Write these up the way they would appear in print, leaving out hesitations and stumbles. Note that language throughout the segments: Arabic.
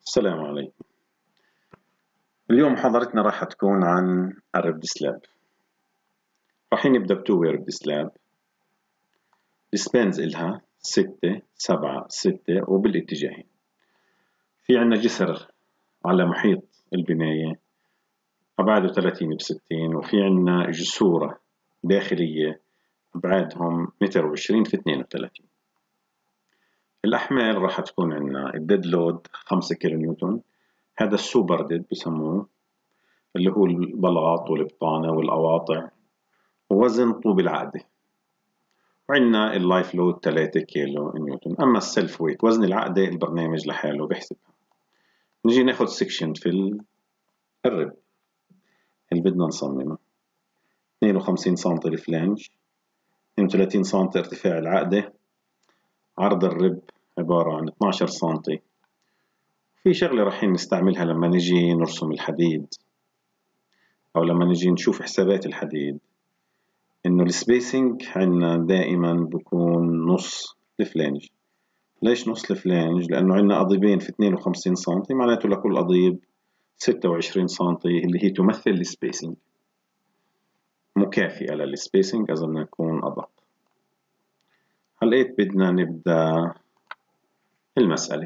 السلام عليكم. اليوم محاضرتنا راح تكون عن الريبد سلاب. راح نبدأ بتو way ريبد سلاب. السبانز إلها 6 7 6 وبالاتجاهين. في عنا جسر على محيط البناية أبعاده 30 ب60، وفي عنا جسورة داخلية أبعادهم 1.20 في 32. الأحمال راح تكون عنا الديد لود 5 كيلو نيوتن، هذا السوبر ديد بسموه، اللي هو البلاط والبطانة والأواطع، ووزن طوب العقدة. وعندنا اللايف لود 3 كيلو نيوتن. أما السلف ويت وزن العقدة البرنامج لحاله بحسبها. نجي ناخد سكشن في الرب اللي بدنا نصممه. 52 سم الفلانج، 32 سم ارتفاع العقدة، عرض الرب عبارة عن 12 سم. في شغلة رايحين نستعملها لما نجي نرسم الحديد أو لما نجي نشوف حسابات الحديد، إنه السبيسنج عنا دائما بكون نص الفلانج. ليش نص الفلانج؟ لأنه عنا قضيبين في 52 سم، معناته لكل قضيب 26 سم اللي هي تمثل السبيسنج، مكافئة للسبيسنج إذا بدنا نكون أدق. هلقيت بدنا نبدأ المسألة.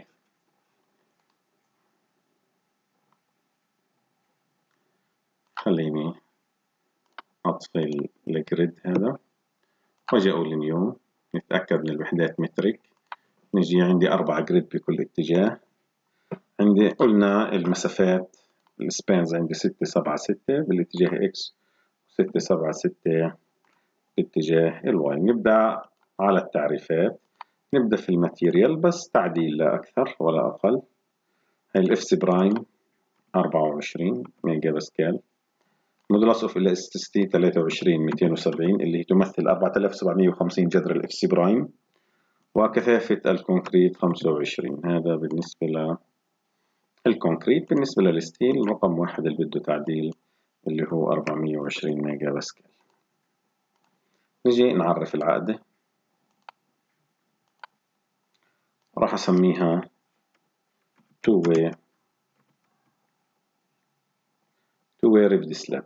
خليني أطفي الجريد هذا واجي أقول نيو، نتأكد من الوحدات مترك. نجي عندي 4 جريد بكل اتجاه. عندي قلنا المسافات السبانز عندي 6 7 6 بالاتجاه اكس، و6 7 6 باتجاه الواي. نبدأ على التعريفات. نبدأ في الماتيريال بس تعديل لا أكثر ولا أقل. هاي الاف سي برايم 24 ميجا باسكال، مودولاس اوف الاستيستي 23 270 اللي هي تمثل 4750 جذر الاف سي برايم، وكثافة الكونكريت 25. هذا بالنسبة للكونكريت. بالنسبة للستيل رقم 1 اللي بده تعديل اللي هو 420 ميجا باسكال. نجي نعرف العقدة. راح أسميها two way ribbed slab.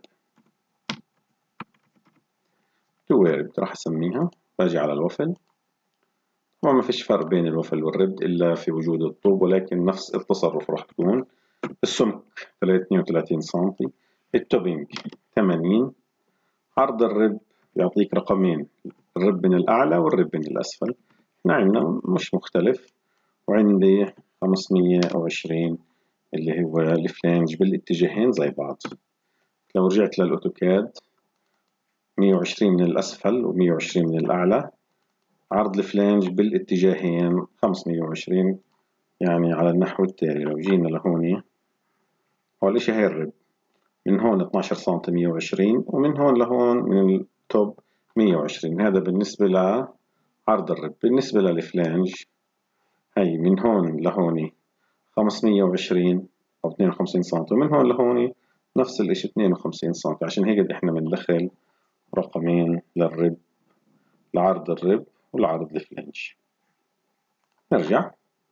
two way ribbed راح أسميها. باجي على الوفل. طبعا ما فيش فرق بين الوفل والربد إلا في وجود الطوب، ولكن نفس التصرف راح تكون. السمك 32 سم، التوبينج 80. عرض الرب يعطيك رقمين، الرب من الأعلى والرب من الأسفل. احنا عندنا مش مختلف. وعندي 520 اللي هو الفلانج بالاتجاهين زي بعض. لو رجعت للأوتوكاد 120 من الأسفل و120 من الأعلى. عرض الفلانج بالاتجاهين 520، يعني على النحو التالي. لو جينا لهون، أول إشي هي الرب من هون 12 سم 120، ومن هون لهون من التوب 120. هذا بالنسبة لعرض الرب. بالنسبة للفلانج هي من هون لهون 520 أو 52 سم، ومن هون لهون نفس الإشي 52 سم. عشان هيك إحنا بندخل رقمين للرب، لعرض الرب ولعرض الفلانج. نرجع.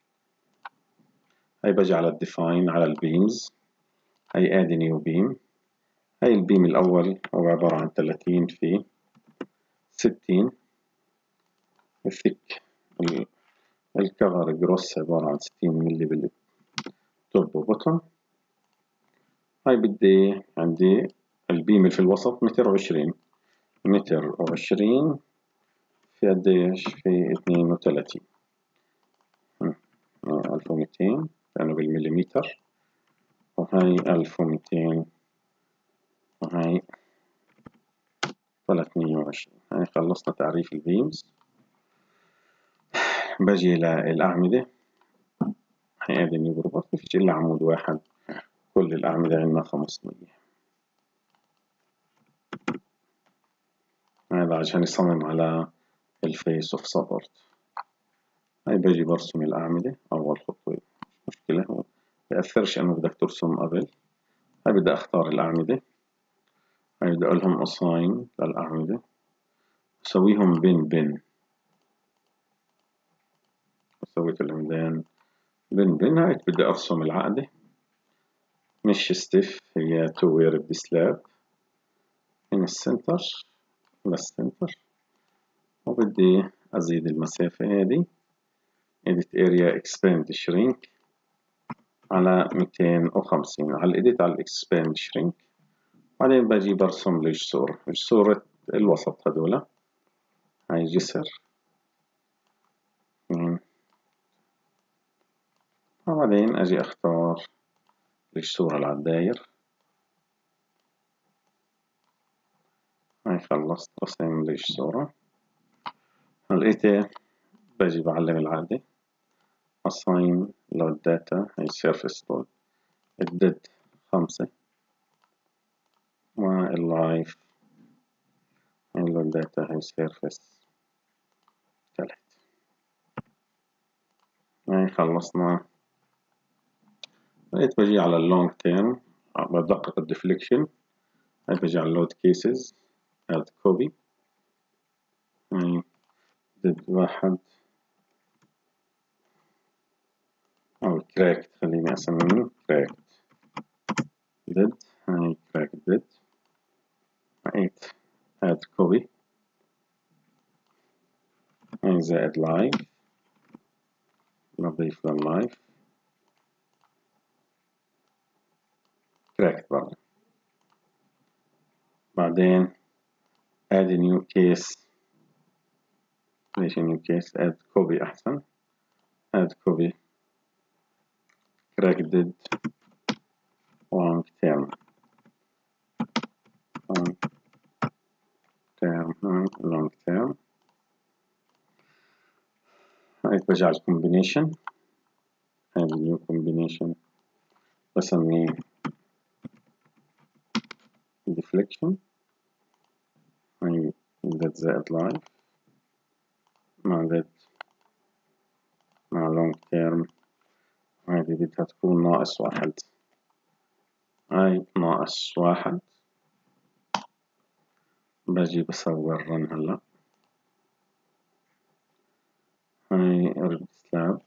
هي بجي على الديفاين على البيمز. هي ادي نيو بيم. هي البيم الأول هو عبارة عن 30 في 60. الثيك الكفر جروس عبارة عن 60 ملي بالتوب وبوتوم. هاي بدي عندي البيم اللي في الوسط 220. 220 في قديش؟ في 32. 1200 لأنه بالمليمتر، وهاي 1200، وهاي 320. هاي خلصنا تعريف البيمز. بجي للأعمدة. هاي ادي نيو بروبوت، مفيش إلا عمود واحد، كل الأعمدة عندنا 500. هذا عشان يصمم على الفيس اوف سبورت. هاي بجي برسم الأعمدة أول خطوة، مشكلة هو بيأثرش إنه بدك ترسم قبل. هاي بدي أختار الأعمدة. هاي بدي أقول لهم assign للأعمدة، أسويهم بن. سويت العمدان بن هاي بدي أرسم العقدة، مش ستيف، هي تو وير بسلاب من السنتر للسنتر، وبدي أزيد المسافة هذه edit area expand shrink على 250 على الإيديت على الإكسباند شرينك. بعدين باجي برسم الجسور، جسور الوسط هذولا، هاي جسر وبعدين أجي أختار الجسور على الداير. هاي خلصت رسم الجسورة. لقيت باجي بعلم العقدة assign load data، هاي surface load الديد 5 واللايف load data هاي surface 3. هاي خلصنا. بقيت بجي على اللونج تيرم بدقق الديفليكشن. هاي بجي على اللود كيسز add copy. هاي ديد 1 أو cracked، خليني أسميه cracked dead. هاي cracked dead. بقيت add copy. هاي زائد live، نضيف لللايف cracked برضه. بعدين add a new case. ليش new case؟ add copy أحسن. add copy cracked dead long term long term. هاي بجي على combination. هاي new combination بسميه deflection. هاي dead زائد live مع dead مع long term. هاي بدها تكون ناقص 1. هاي ناقص 1. باجي بصور run هلا. هاي رد سلاب.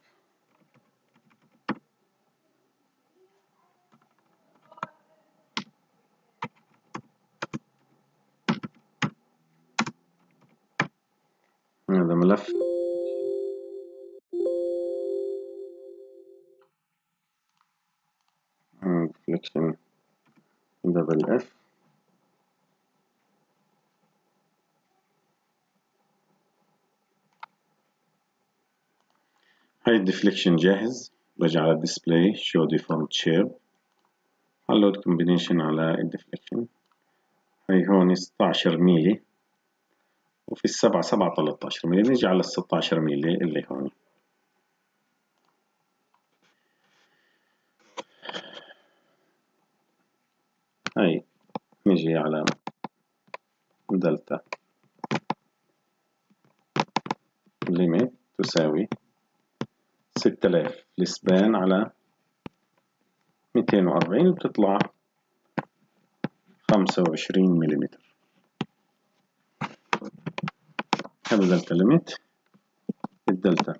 هذا ملف deflection double F. هاي الديفليكشن جاهز. باجي على display show deformed shape، هلود combination على الديفليكشن. هاي هون 16 ميلي وفي السبعة 13 ميلي. نيجي على 16 ميلي اللي هون. هاي نيجي على دلتا ليميت تساوي 6000 السبان على 240 بتطلع 25 ملم. هذا دلتا ليميت. الدلتا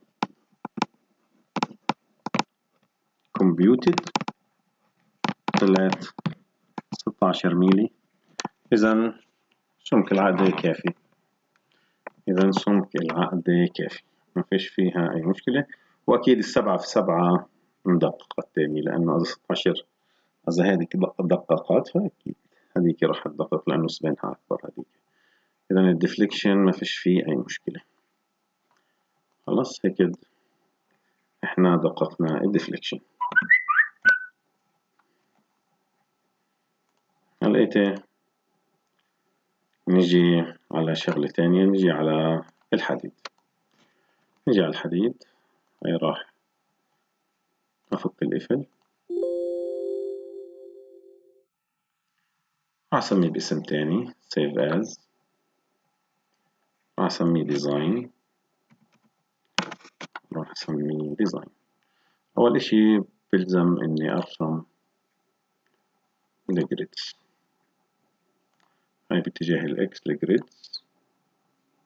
كومبيوتد طلعت 16 ميلي. إذا سمك العقدة كافي. إذا سمك العقدة كافي، ما فيش فيها أي مشكلة. وأكيد السبعة في سبعة مدققة التاني، لأنه إذا 16 إذا هذيك دققت فأكيد هذيك راح تدقق لأنه سبينها أكبر هذيك. إذا الديفليكشن ما فيش فيه أي مشكلة. خلاص هيك إحنا دققنا الديفليكشن. هلقيت نجي على شغلة تانية، نجي على الحديد. نجي على الحديد. هاي راح أفك القفل. راح أسميه باسم تاني save as. راح أسميه design. راح أسميه design. أول إشي بلزم إني أرسم الجريدز. هاي باتجاه الإكس الجريدز،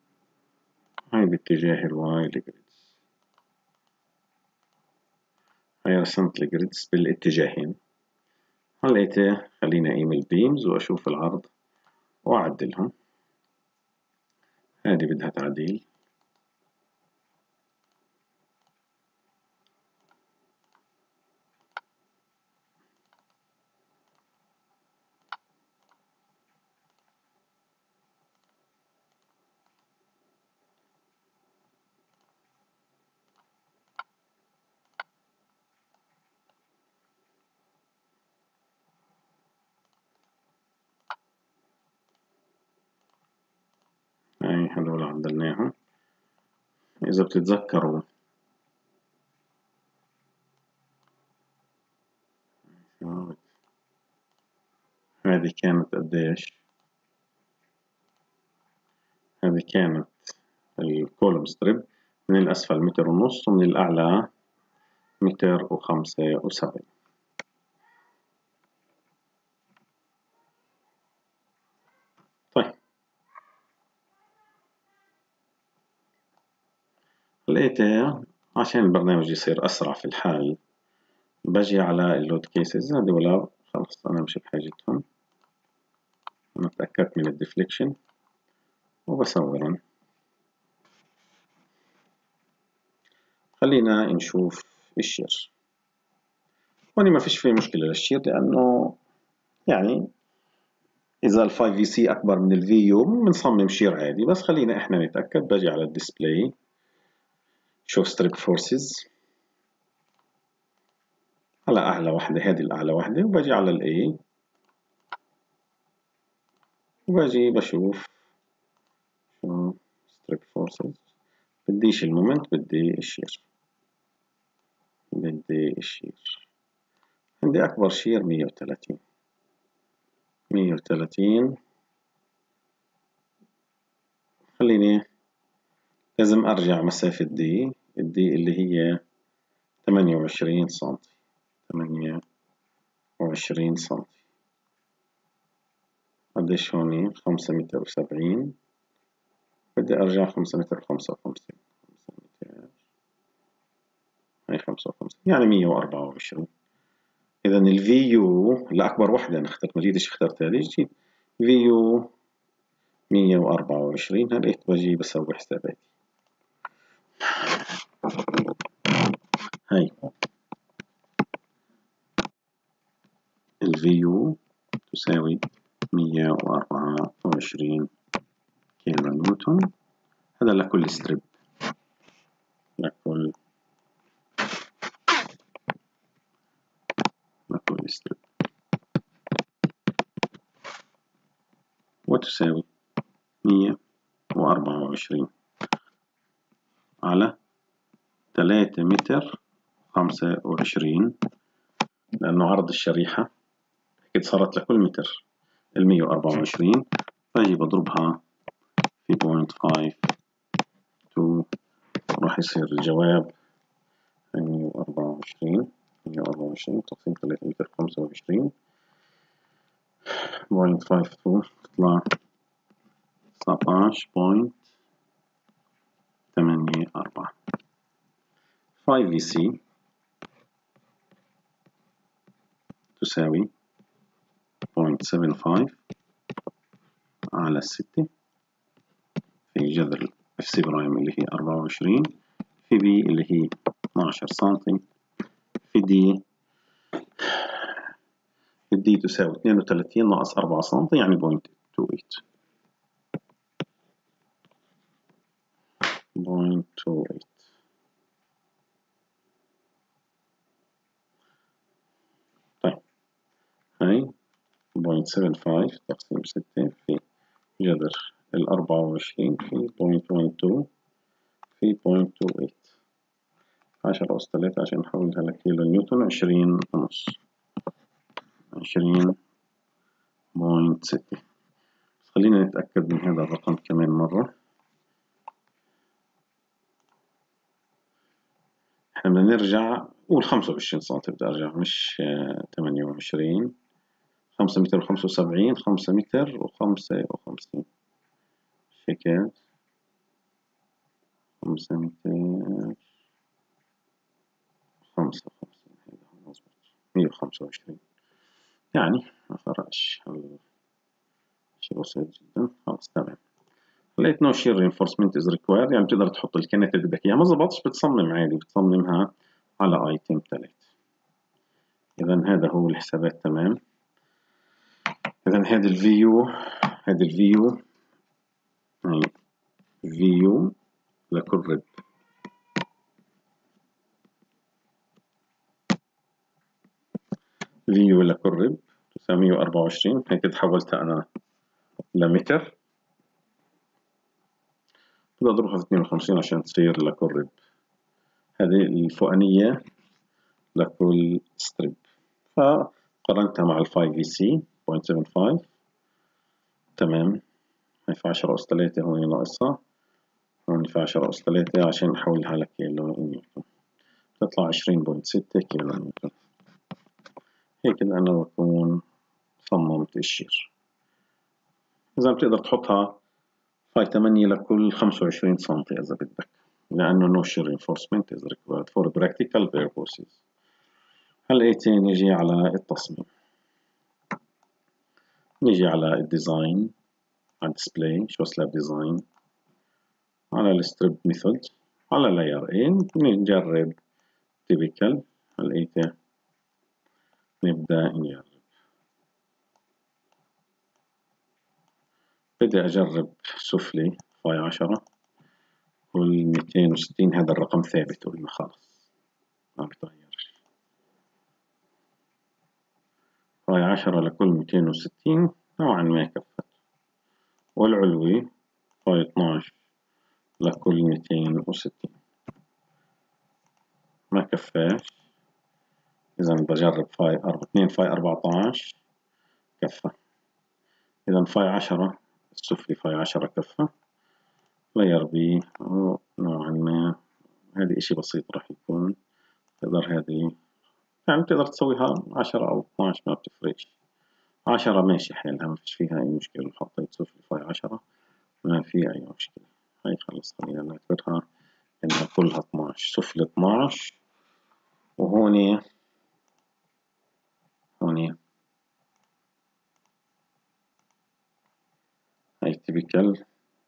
هاي باتجاه الواي الجريدز. هاي رسمت الجريدز بالاتجاهين. هلقيت خليني أقيم البيمز وأشوف العرض وأعدلهم. هذه بدها تعديل. هاي هذول عدلناهم. إذا بتتذكروا هذه كانت قديش؟ هذه كانت الكولوم ستريب من الأسفل 1.5 متر ومن الأعلى 1.75 متر. طيب لقيت عشان البرنامج يصير أسرع في الحال بجي على اللود كيسز هذولا، خلص أنا مش بحاجتهم، أنا تأكدت من الديفليكشن وبصورهم. خلينا نشوف الشير. هون ما فيش فيه مشكلة للشير لأنه يعني إذا ال 5VC أكبر من ال VU بنصمم شير عادي، بس خلينا إحنا نتأكد. باجي على الديسبلاي شو ستريب فورسز على أعلى واحدة، هذه الأعلى واحدة، وباجي على ال A وباجي بشوف شو ستريب فورسز. بديش المومنت، بدي الشير. عندي أكبر شير 130. خليني لازم أرجع مسافة الدي اللي هي 28 سنتي. 28 سنتي قديش هوني؟ 5 متر و70. بدي أرجع 5 متر و55. 5 متر هاي 55 يعني 124. إذا ال VU لأكبر وحدة أنا اخترت، ما جيتش اخترت هذه، جيت VU 124. هلقيت بجي بسوي حساباتي. هاي ال VU تساوي 124 كيلو نيوتن. هذا لكل ستريب، لكل ستريب، وتساوي 124 على 3 متر 25، لأنه عرض الشريحة أكيد صارت لكل متر 124. فأجي بضربها في 0.52 راح يصير الجواب 124 تقسيم 3 متر 25 0.52 تطلع 19.84. 5VC تساوي 0.75 على 6 في جذر FC برايم اللي هي 24 في B اللي هي 12 سنتي في D تساوي 32 ناقص 4 سنتي يعني 0.28. طيب هاي 0.75 تقسيم 6 في جذر 24 في 0.12 في 0.28. 10 أس 3 عشان نحولها لكيلو نيوتن 20 ونص. 20.6. خلينا نتأكد من هذا الرقم كمان مرة. احنا بدنا نرجع قول 25 سنتي، بدي أرجع مش 28. 5 متر و75، 5 متر و55 شيكات. 5 متر 55 25 يعني ما فرقش، شيء بسيط جدا. خلاص تمام. لقيت no shear reinforcement is required، يعني بتقدر تحط الكنت اللي بدك اياها. ما ظبطش بتصمم عادي، بتصممها على ايتم 3. اذا هذا هو الحسابات تمام. اذا هذا الفيو، هذا الفيو يعني فيو لكل رب، فيو لكل رب تساوي 124. هيك تحولتها انا لمتر، بدي اضربها في 52 عشان تصير لكل رب. هذه الفوقانية لكل ستريب، فقارنتها مع ال 5VC 0.75 تمام. هي في 10 أس 3 هون ناقصها، هون في 10 أس 3 عشان نحولها لكيلو نيوتن، تطلع 20.6 كيلو نيوتن. هيك أنا بكون صممت الشير. إذا بتقدر تحطها فاي 8 لكل 25 سنتي إذا بدك، لأنه no shear reinforcement is required for practical purposes. هلا إيه تاني؟ نجي على التصميم، نجي على الديزاين، على الديسبلاي شو سلاب ديزاين، على الستريب ميثود، على لاير A نجرب تيبيكال. هلا نبدأ نجرب. بدي أجرب سفلي فاي 10 كل 260. هذا الرقم ثابت قلنا خلص ما بتغيرش. فاي 10 لكل 260 نوعا ما كفت. والعلوي فاي 12 لكل 260 ما كفاش. إذا بجرب فاي 2 فاي 14 كفى. إذا فاي 10 السفلي فاي 10 كفى. لاير بي نوعا ما هذه إشي بسيط راح يكون. تقدر هذه يعني تقدر تسويها 10 أو 12 ما بتفرقش. 10 ماشي حالها ما فيش فيها أي مشكلة. حطيت سفلي فاي 10 ما في أي مشكلة. هاي خلص خلينا نعتبرها إنها كلها 12. سفلي 12 وهوني هاي تيبيكال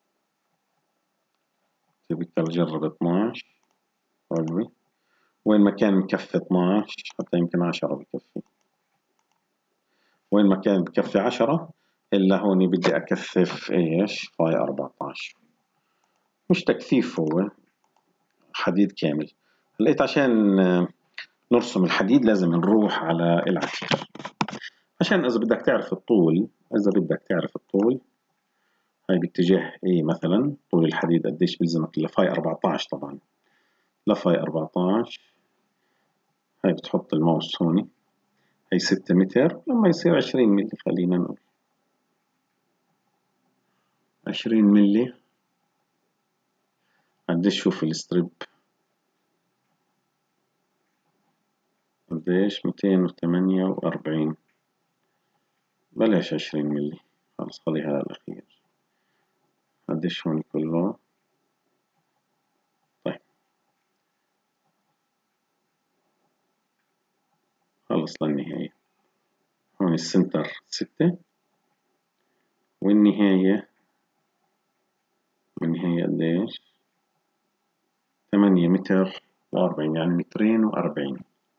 جرب 12 علوي. وين ما كان مكفي 12 حتى يمكن 10 بكفي. وين ما كان بكفي 10 إلا هون بدي أكثف إيش فاي 14. مش تكثيف، هو حديد كامل. لقيت عشان نرسم الحديد لازم نروح على العتير، عشان إذا بدك تعرف الطول. هاي باتجاه إيه مثلا طول الحديد قديش بيلزمك لفاي 14. طبعا لفاي 14 هاي بتحط الماوس هون. هي 6 متر لما يصير 20 ملي. خلينا نقول 20 ملي. قديش شوف الستريب قديش 248. بلاش 20 ملي خلص خليها للأخير. قديش هون كله؟ طيب خلص للنهاية. هون السنتر 6 والنهاية قديش؟ 8 متر و40 يعني 240.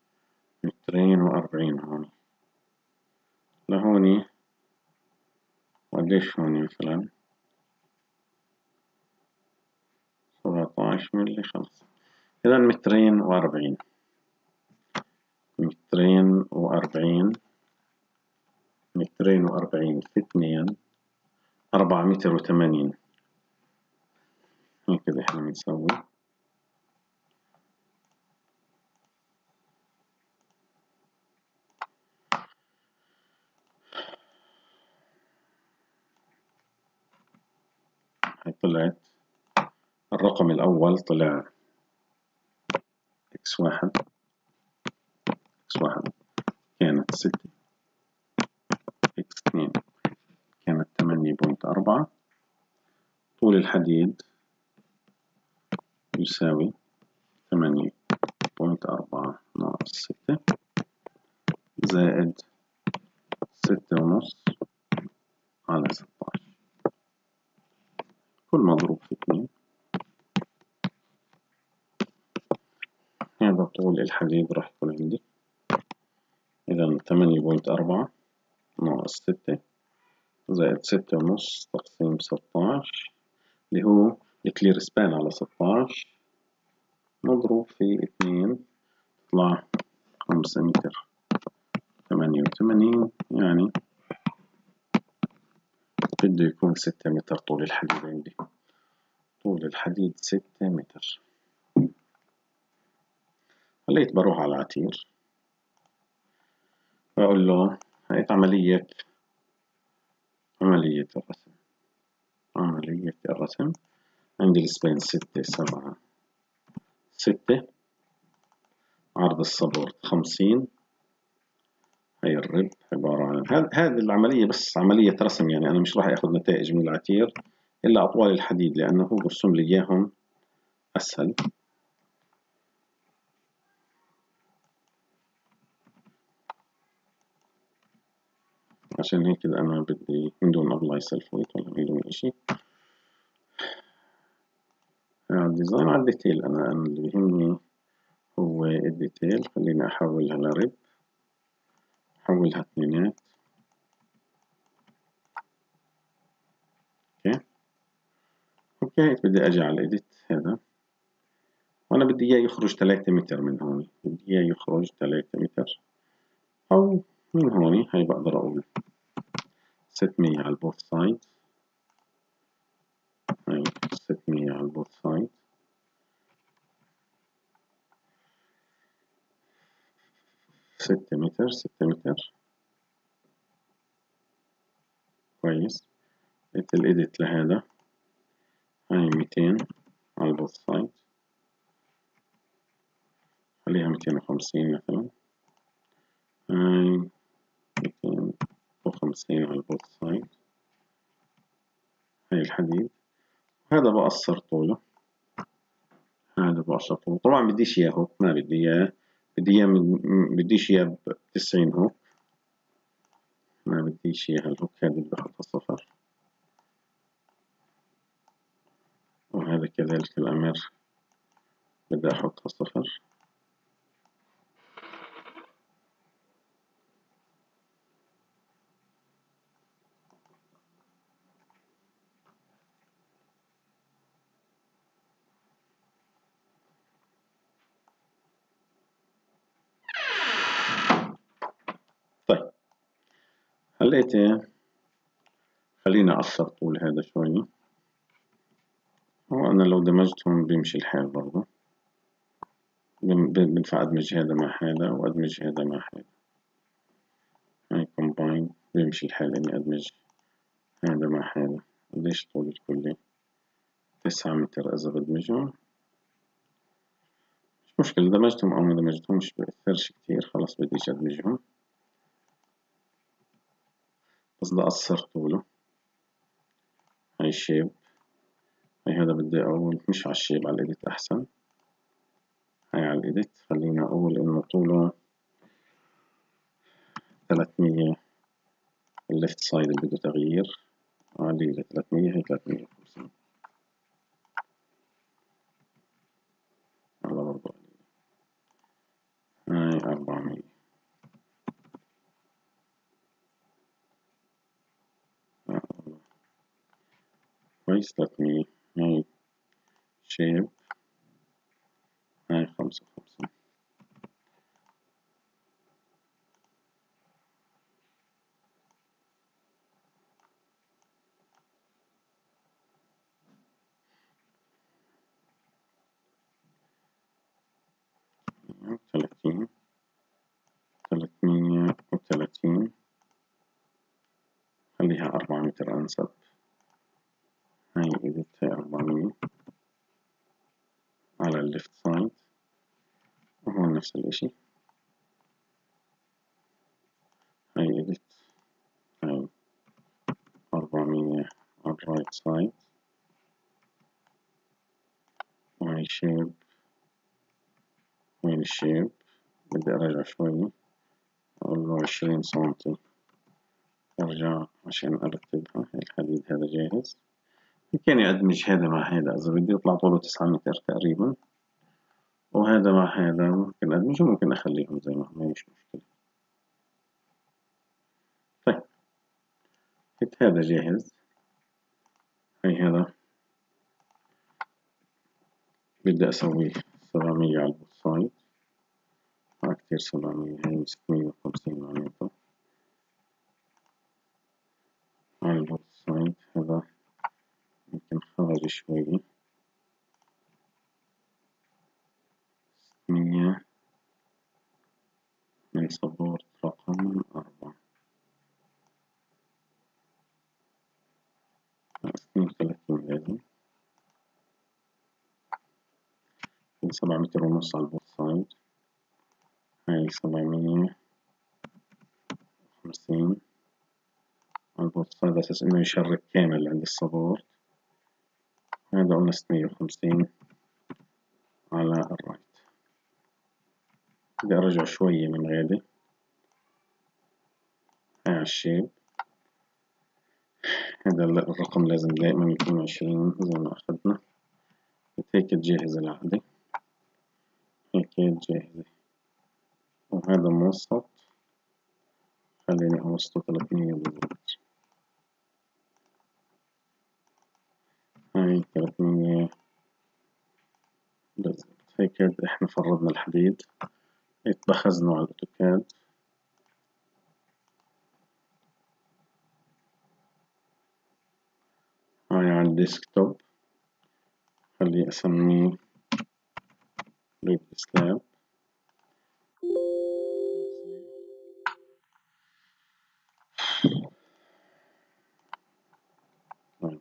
240 هون لهوني. وقديش هون مثلا 17 ملي. خلص إذا 240. 240 في 2 4 متر و80. هكذا احنا بنسوي. هاي طلعت الرقم الأول طلع x1 كانت 6، x2 كانت 8.4. طول الحديد يساوي 8.4 ناقص 6 زائد 6.5 على 16 كل مضروب في 2. هذا طول الحديد راح يكون عندي، إذا 8.4 ناقص 6 زائد 6.5 تقسيم 16 اللي هو الكلير سبان على 16 مضروب في 2 يطلع 5 متر 88، يعني بده يكون 6 متر طول الحديد عندي. طول الحديد 6 متر. خليت بروح على العتير بقول له هيك عملية الرسم. عملية الرسم عندي السبين 6 7 6 عرض السبورت 50. هي الرب عبارة عن هذه العملية بس عملية رسم، يعني أنا مش راح أخذ نتائج من العتير إلا أطوال الحديد لأنه هو برسم لي إياهم أسهل. عشان هيك أنا بدي من دون أبلاي سلفويت ولا من دون إشي. الديزاين على الديتيل، أنا اللي بيهمني هو الديتيل. خليني أحولها لرب، أحولها اثنينات. أوكي هيك بدي أجي على الإيديت هذا، وأنا بدي إياه يخرج 3 متر من هون، بدي إياه يخرج 3 متر أو من هون. هاي بقدر أقول 600 على البوث سايد. هاي 600 على البوث سايد. 6 متر 6 متر. كويس. قلت الإيديت لهذا هاي 200 على البوث سايد، خليها 250 مثلا. هاي 250 على البوث سايد. هاي الحديد، هذا بقصر طوله، هذا بقصر طوله. طبعا بديش إياه هوك، ما بدي إياه، بديش إياه ب90 هوك، ما بديش إياها الهوك، هذه بدي أحطها 0. وهذا كذلك الأمر بدي أحطها 0. طيب خليتي، خليني أقصر طول هذا شوي. وأنا لو دمجتهم بيمشي الحال برضه، بنفع أدمج هذا مع هذا وأدمج هذا مع هذا. هاي كومباين بيمشي الحال إني أدمج هذا مع هذا. قديش طول الكلي؟ 9 متر إذا بدمجهم. مش مشكلة دمجتهم أو ما دمجتهمش بأثرش كتير، خلاص بديش أدمجهم، بس بدي أقصر طوله. هاي الشيب، هاي هذا بدي أقول مش على الشيب، على الإيديت أحسن. هاي على الإيديت خليني أقول إنه طوله 300. الليفت سايد اللي بده تغيير قليلة 300، هي 350 على برضه هاي 400. كويس 300. هاي شيب، هاي 55. ثلاثين 330. خليها 4 متر أنسب. هاي إيديت، هاي 400 على الليفت سايد، وهون نفس الإشي. هاي إيديت، هاي 400 على الرايت سايد. وهاي شيب، وين الشيب؟ بدي أرجع شوي، أقول 27 سنتي. أرجع عشان أرتبها. هاي الحديد هذا جاهز. يمكن أدمج هذا مع هذا إذا بدي يطلع طوله 9 متر تقريبا، وهذا مع هذا ممكن أدمجه، ممكن أخليهم زي ما هم، مش مشكلة. طيب هذا جاهز. هاي هذا بدي أسوي 700 على البوت سايد، كتير 700، هاي 650 معناته على البوت سايد. هذا يمكن خرج شوي، 600 من سبورت رقم 4، 32 لازم. 7 متر ونص على البوت سايد. هاي 750 على البوت سايد على أساس إنه يشرك كامل عند السبورت. هذا قلنا 650 على الرايت. بدي أرجع شوية من غادي. هاي على الشيب. هذا الرقم لازم دائما يكون 20 زي ما أخذنا. هيك تجهز العقدة، هيك جاهزة. وهذا موسط، خليني أوسطه 300 بالضبط. هاي 300 بالضبط. هيك إحنا فرضنا الحديد، اتخذناه على الأوتوكاد. هاي على الديسكتوب، خلي أسميه ريد سلاب. هاي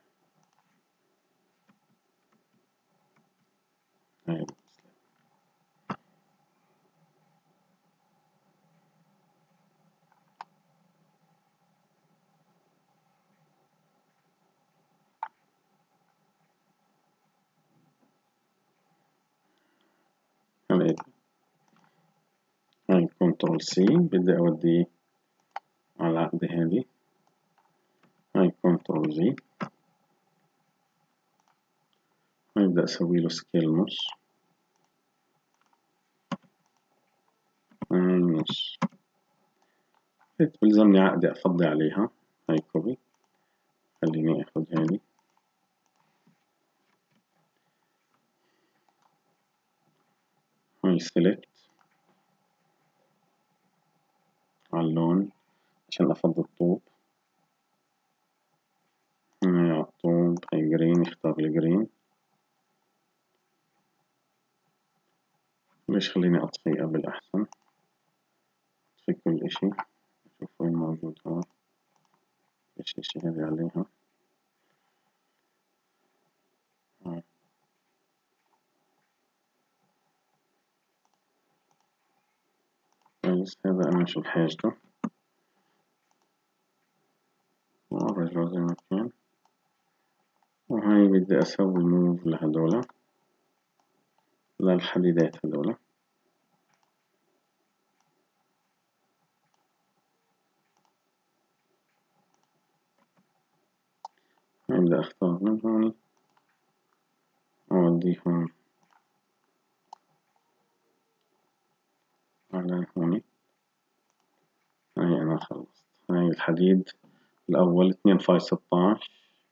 هاي كنترول سي، بدي أوديه على العقدة هذه. هاي كنترول زي. هاي بدي أسوي له سكيل نص. هاي نص. بلزمني عقدة أفضي عليها. هاي كوبي، خليني أخذ هذه. هاي سيلكت على اللون عشان أفضي الطوب. هاي على الطوب. هاي جرين، اختار الجرين. ليش خليني أطفي قبل أحسن. أطفي كل إشي، شوف وين موجود هون. إيش إشي هذي عليها. كويس، هذا أنا مش بحاجته، وأرجعه زي ما كان. وهاي بدي أسوي موف لهدولا، للحديدات هدولا. هاي بدي أختار من هون أوديهم على هون. هاي أنا خلصت. هاي الحديد الأول 2 فاي 16،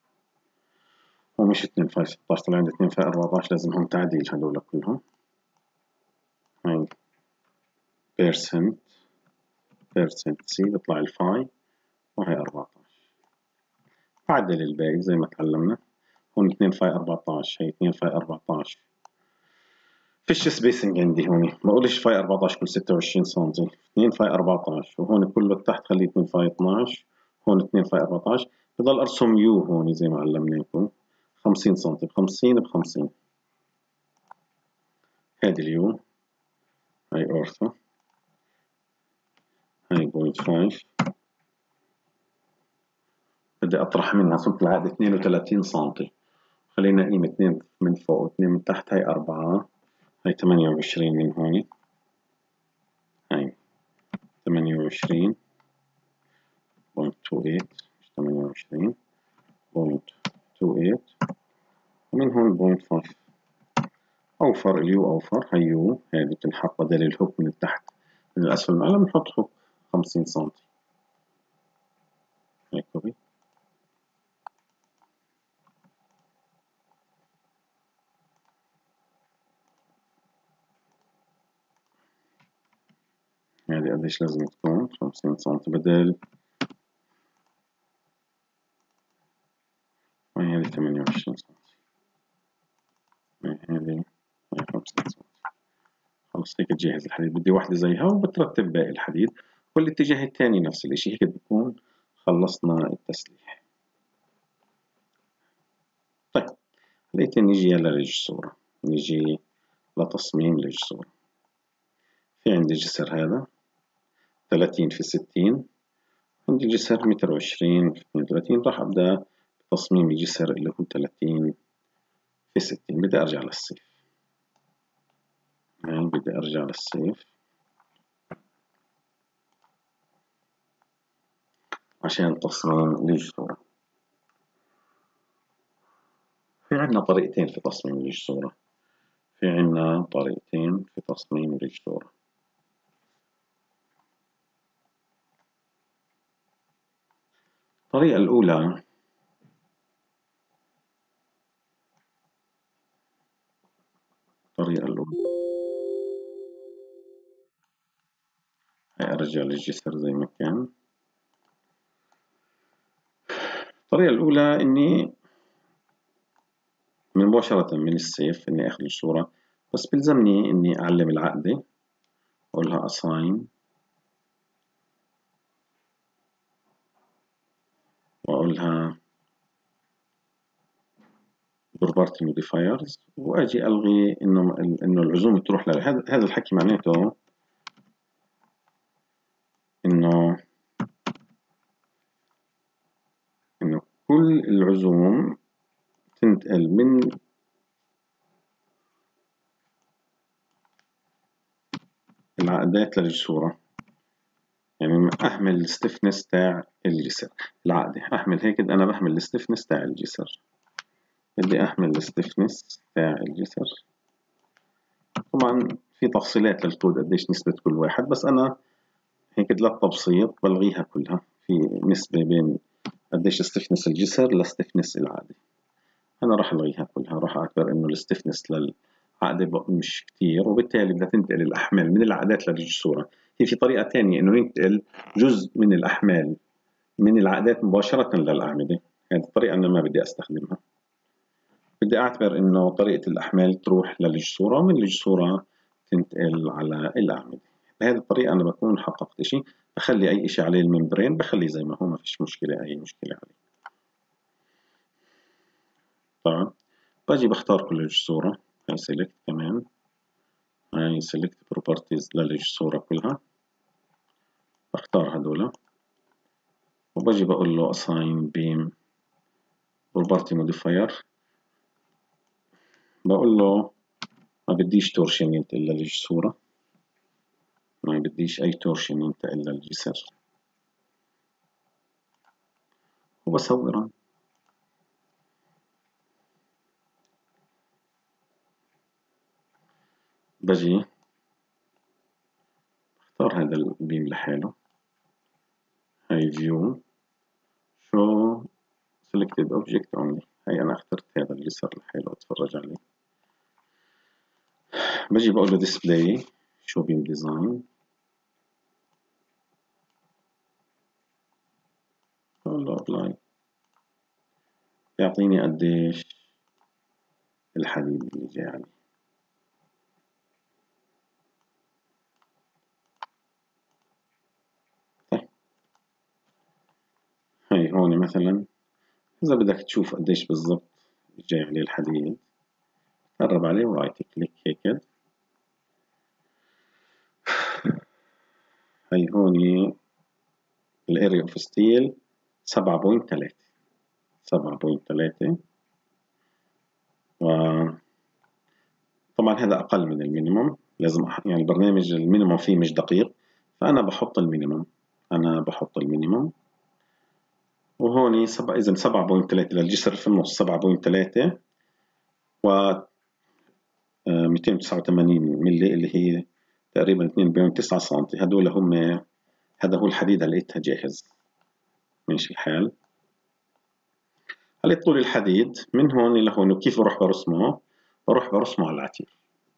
ومش 2 فاي 16، طلع عندي 2 فاي 14، لازمهم تعديل هدول كلهم. هاي بيرسنت سي بيطلع الفاي، وهي 14. عدل الباقي زي ما تعلمنا. هون 2 فاي 14، هي 2 فاي 14. فيش سبيسنج عندي هون، بقولش فاي 14 كل 26 سم، 2 فاي 14، وهون كله تحت خليه 2 فاي 12، هون 2 فاي 14. بضل ارسم يو هون زي ما علمناكم، 50 سم ب 50 ب 50. هذه اليو، هاي اورثو، هاي 0.5. بدي اطرح منها سمك العقد 32 سم، خلينا قيمة 2 من فوق و2 من تحت، هاي 4، هاي 28 من هون، هاي 28 28.28 مش 28.28 ومن هون 0.5 أوفر اليو أوفر. هيو هذه بتنحط بدل الهوك من تحت من الأسفل من الأعلى بنحط هوك 50 سنتي هيك كوبي. هذه قديش لازم تكون 50 سنتي بدل هذه 28 سنتي هذه 50 سنتي. خلص هيك تجهز الحديد. بدي واحدة زيها وبترتب باقي الحديد والاتجاه الثاني نفس الاشي. هيك بكون خلصنا التسليح. طيب هلأ نيجي يلا للجسورة. نيجي لتصميم الجسورة. في عندي جسر هذا 30 في 60. عندي جسر 1.20 في 32. راح أبدأ بتصميم الجسر اللي هو 30 في 60. بدي أرجع للصيف. بدي أرجع للصيف عشان تصميم الجسورة. في عنا طريقتين في تصميم الجسورة. في عنا طريقتين في تصميم الجسورة. الطريقة الأولى هي أرجع للجسر زي ما كان. الطريقة الأولى إني مباشرة من السيف إني أخذ الصورة، بس بلزمني إني أعلم العقدة أقولها assign وأقولها property modifiers وأجي ألغي إنه العزوم تروح هذا الحكي معناته إنه كل العزوم تنتقل من العقدات للجسورة. يعني أهمل الستفنس تاع الجسر العقدة. أحمل هيك أنا بحمل الستفنس تاع الجسر. بدي أحمل الستفنس تاع الجسر. طبعا في تفصيلات للكود قديش نسبة كل واحد، بس أنا هيك للتبسيط بلغيها كلها. في نسبة بين قديش ستفنس الجسر لستفنس العقدة. أنا راح ألغيها كلها. راح أعتبر إنه الستفنس للعقدة مش كتير، وبالتالي بدها تنتقل الأحمال من العقدات للجسورة. في طريقة تانية إنه ينتقل جزء من الأحمال من العقدات مباشرة للأعمدة. هذه الطريقة أنا ما بدي أستخدمها. بدي أعتبر إنه طريقة الأحمال تروح للجسورة ومن الجسورة تنتقل على الأعمدة. بهذه الطريقة أنا بكون حققت شيء. بخلي أي شيء عليه الممبرين بخليه زي ما هو، ما فيش مشكلة أي مشكلة عليه. طبعا باجي بختار كل الجسورة. هاي سيلكت كمان. هاي سيلكت بروبرتيز للجسورة كلها. بختار هدول وباجي بقول له assign beam property modifier. بقول له ما بديش تورشن ينتقل للجسورة. ما بديش أي تورشن ينتقل للجسر وبصورها. بجي اختار هذا البيم لحاله. هاي view show selected object only. هاي أنا اخترت هذا الجسر لحاله اتفرج عليه. بجي بقول له display show beam design. بقول له apply. يعطيني قديش الحديد اللي جاي عليه. طيب هاي هون مثلا إذا بدك تشوف قديش بالضبط جاي عليه الحديد قرب عليه ورايت كليك هيك. هاي هون الاريا اوف ستيل 7.3 7.3 وطبعا هذا أقل من المينيموم. لازم يعني البرنامج المينيموم فيه مش دقيق، فأنا بحط المينيموم، وهون إذا 7.3 للجسر في النص، 7.3 و 289 ملي اللي هي تقريبا 2.9 سم. هذول هم، هذا هو الحديد اللي لقيتها جاهز. ماشي الحال. هلا طول الحديد من هون لهون، وكيف بروح برسمه؟ بروح برسمه على العتير.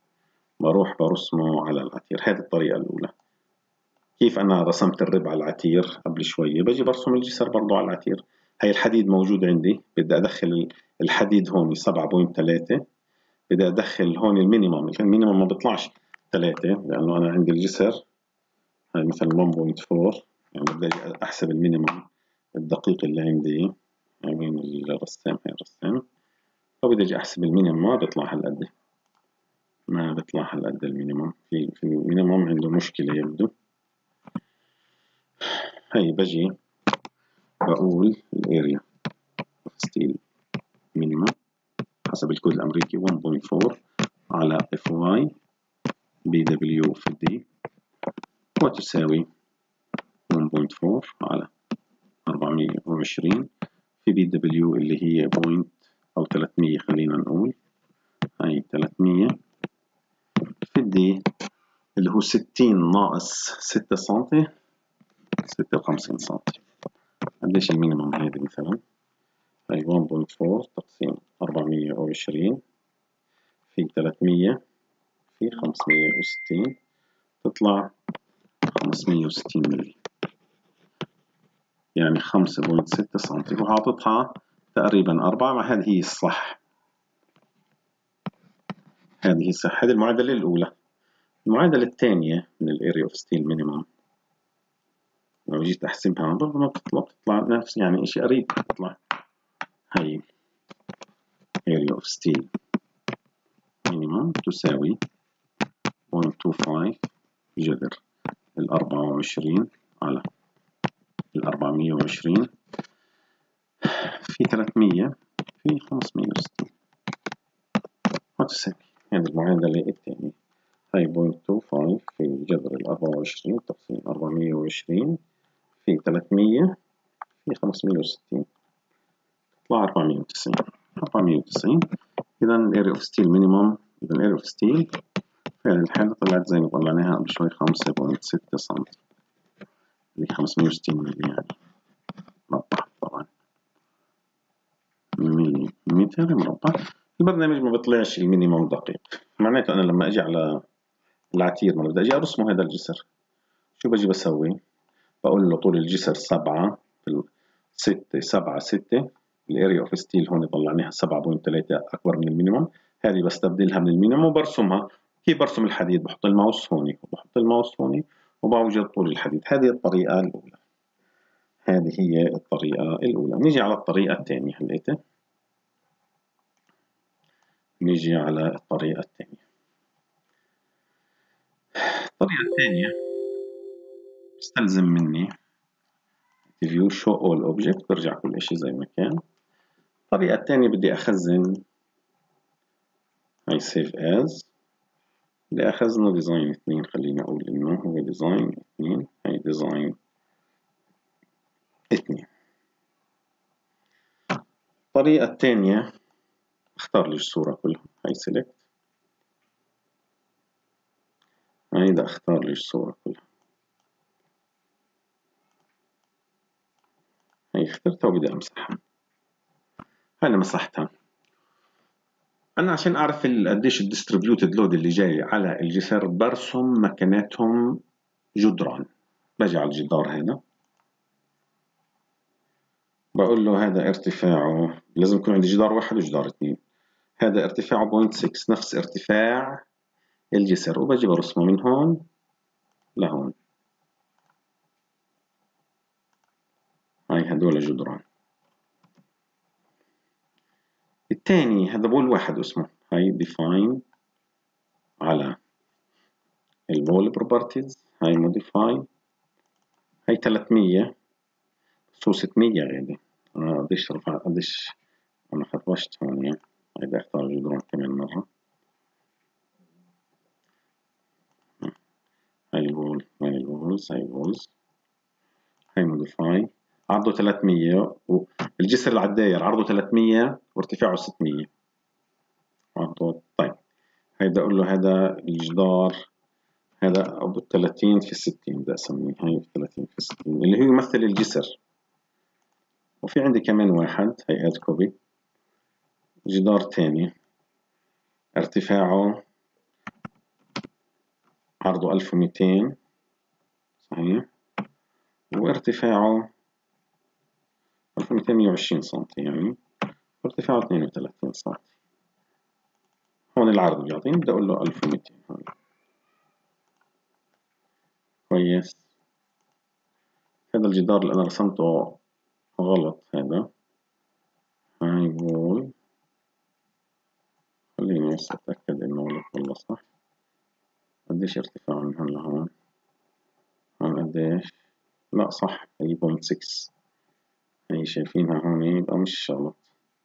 هذه الطريقة الأولى. كيف أنا رسمت الرب على العتير قبل شوية، بجي برسم الجسر برضو على العتير. هاي الحديد موجود عندي، بدي أدخل الحديد هون 7.3، بدي أدخل هون المينيمم ما بيطلعش 3 لأنه أنا عندي الجسر هاي مثلا 1.4، يعني بدي أحسب المينيمم الدقيق اللي عندي. وين الرسام؟ هاي الرسام. فبدي أجي أحسب المينيمم، ما بيطلع هالقد، المينيمم. في المينيمم عنده مشكلة يبدو. هاي بجي بقول الاريا ستيل مينيمم حسب الكود الأمريكي 1.4 على اف واي بي دبليو في دي، وتساوي 1.4 على 420 في بي دبليو اللي هي بوينت أو 300، خلينا نقول هاي 300 في الدي اللي هو 60 ناقص 6 سم، 56 سم. قديش المينيمم هذه مثلا؟ هاي 1.4 تقسيم 420 في 300 في 560 تطلع 560 ملي، يعني 5.6 سم، وحاططها تقريبا 4. هذه هي الصح، هذه المعادلة الأولى. المعادلة الثانية من الاريا اوف ستيل مينيمم، لو جيت أحسبها برضه ما بتطلع نفس، يعني إشي قريب بتطلع. هي area of steel minimum تساوي 0.25 جذر 24 على 420 في 300 في 560 وتساوي. هذه المعادلة الثانية. هاي 0.25 في جذر 24 تقسيم 420 في 300 في 560 تطلع 490. إذا الاريا اوف ستيل مينيمم، إذا الاريا اوف ستيل فعلا الحالة طلعت زي ما طلعناها قبل شوي 5.6 سم، اللي 560 ملي، يعني مربع طبعا، ملي متر مربع. البرنامج ما بيطلعش المينيمم دقيق، معناته أنا لما أجي على العتير ما بدي أجي أرسمه هذا الجسر، شو بجي بسوي؟ بقول له طول الجسر 7 6 الاريا اوف ستيل هون طلعناها 7.3 أكبر من المينيمم، هذه بستبدلها من المينيمم وبرسمها. كيف برسم الحديد؟ بحط الماوس هون وبوجد طول الحديد. هذه الطريقة الأولى. نيجي على الطريقة الثانية. الطريقة الثانية بستلزم مني view show all object، برجع كل إشي زي ما كان. الطريقة الثانية بدي أخزن، هاي save as، بدي أخزنه ديزاين 2، خلينا أقول إنه هو ديزاين 2. هاي ديزاين 2. الطريقة الثانية اختار لي الصورة كلها، هاي select، هاي بدي اختار لي الصورة كلها، هاي اخترتها وبدي امسحها. هاي مسحتها. انا عشان اعرف قديش الديستريبيوتد لود اللي جاي على الجسر برسم مكاناتهم جدران. باجي على الجدار هنا، بقول له هذا ارتفاعه، لازم يكون عندي جدار 1 وجدار 2. هذا ارتفاعه 0.6 نفس ارتفاع الجسر، وبجي برسمه من هون لهون. هاي هدول جدران. الثاني هذا بول 1 اسمه، هاي define على الوول بروبرتيز، هاي موديفاي، هاي 300 سو 600 غادي. قديش رفع، قديش انا خربشت هون، يعني بدي اختار الجدران كمان مرة. هاي الوول هاي وولز هاي موديفاي عرضه 300 والجسر اللي على الداير عرضه 300 وارتفاعه 600 عرضه. طيب هاي بدي اقول له هذا الجدار هذا ابو 30 في 60 بدي اسميه هاي 30 في 60 اللي هو يمثل الجسر. وفي عندي كمان واحد هي اد كوبي جدار تاني ارتفاعه عرضه 1200 صحيح وارتفاعه 1220 سنتي يعني وارتفاعه 32 سنتي. هون العرض بيعطيني بدي اقول له 1200 هون كويس. هذا الجدار اللي انا رسمته غلط هذا هاي وول خليني بس اتاكد انه والله صح. قديش ارتفاعه من هون لهون؟ هون قديش؟ لا صح هي 0.6 هي شايفينها هون يبقى مش غلط.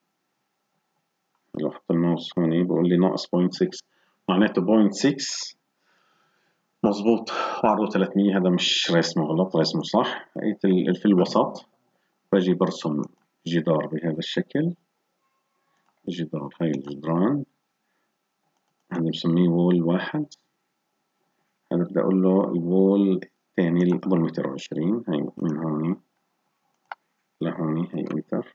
لو حط الماوس هون بقول لي ناقص 0.6 معناته 0.6 مظبوط وعرضه 300 هذا مش رسمه غلط رسمه صح. لقيت في الوسط باجي برسم جدار بهذا الشكل جدار هاي الجدران هذا بسميه وول واحد. هذا بدي اقول له الوول الثاني اللي قبل 220 هاي من هون لهون هي انتر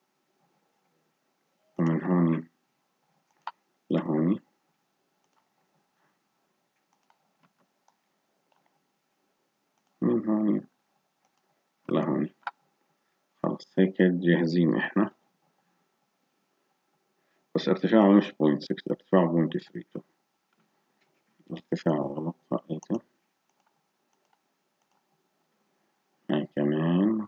ومن هون لهون من هون لهون. خلص هيك جاهزين احنا بس ارتفاعه مش 0.6 ارتفاعه 0.32 ارتفاعه غلط حقيقة. هاي كمان